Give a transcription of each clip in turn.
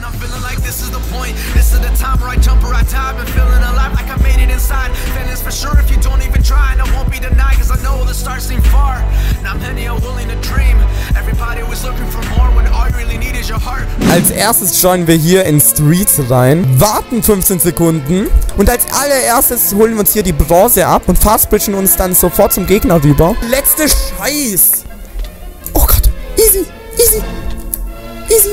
I'm feeling like this is the point. This is the time where I jump or I die. I've been feeling alive like I made it inside. Feelings for sure if you don't even try. And I won't be denied cause I know the stars seem far. Now many are willing to dream. Everybody was looking for more when all you really need is your heart. Als erstes joinen wir hier in Streets rein, warten 15 Sekunden und als allererstes holen wir uns hier die Bronze ab und fastbridgen uns dann sofort zum Gegner rüber. Letzte Scheiß! Oh Gott, easy, easy, easy.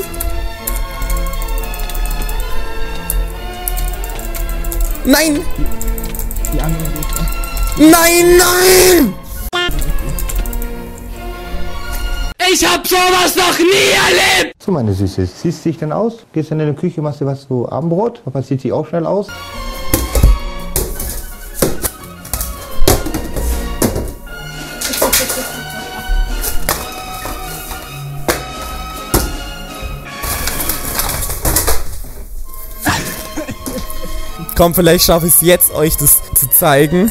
Nein! Die anderen Gegner. Nein, nein! Ich hab sowas noch nie erlebt! So, meine Süße, ziehst du dich denn aus? Gehst dann in die Küche, machst du was zu Abendbrot? Papa zieht sich auch schnell aus. Komm, vielleicht schaffe ich es jetzt, euch das zu zeigen.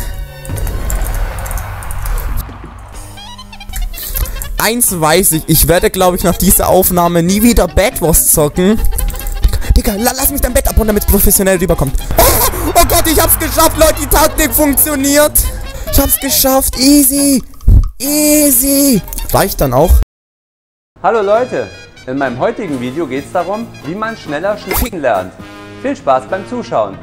Eins weiß ich werde, glaube ich, nach dieser Aufnahme nie wieder Bed Wars zocken. Digga, lass mich dein Bett abbauen, damit es professionell rüberkommt. Oh Gott, ich hab's geschafft, Leute, die Taktik funktioniert. Ich hab's geschafft, easy, easy. Reicht dann auch. Hallo Leute, in meinem heutigen Video geht es darum, wie man schneller schnitzen lernt. Viel Spaß beim Zuschauen.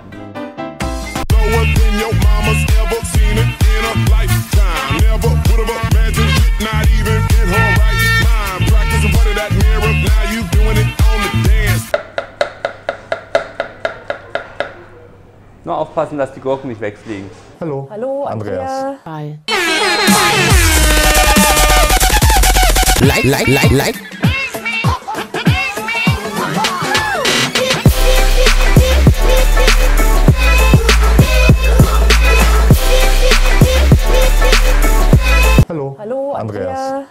Nur aufpassen, dass die Gurken nicht wegfliegen. Hallo. Hallo, Andreas. Hi. Like. Hallo. Hallo, Andreas.